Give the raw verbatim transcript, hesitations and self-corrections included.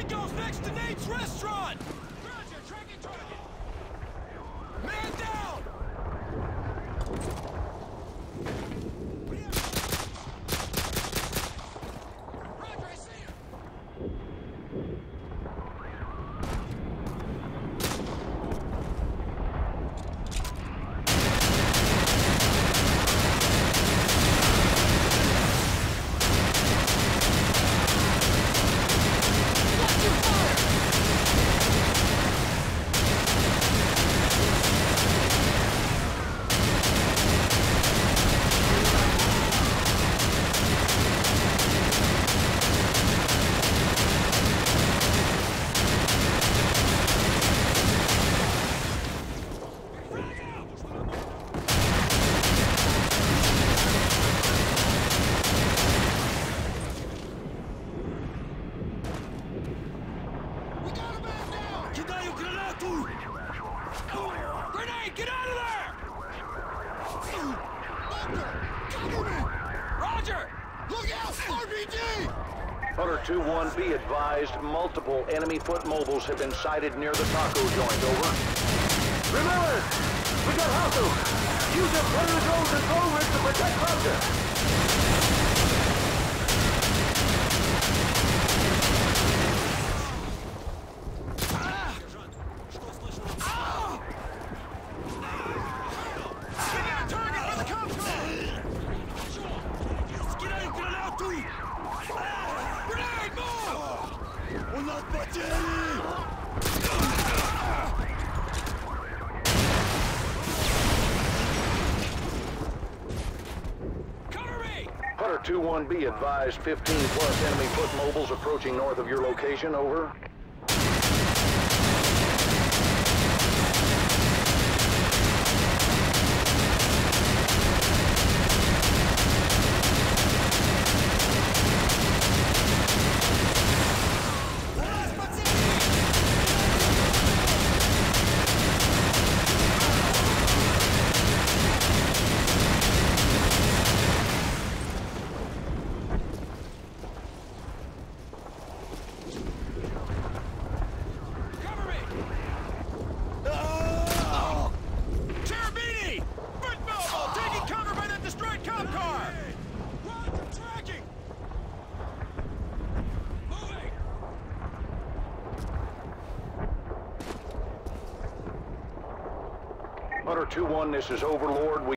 Tango's next to Nate's restaurant! Roger, tracking target! Man down! Roger, I see him! Grenade! Get out of there! Bunker! Cover me! Roger! Look out! R P G! Hunter two one, be advised, multiple enemy foot mobiles have been sighted near the taco joint, over. Remember, we got hostiles! Use your predator drones and drone rigs to protect Roger! On a battu! Cover me! Hunter two one, be advised, fifteen plus enemy foot mobiles approaching north of your location, over. Hunter two one, this is Overlord. We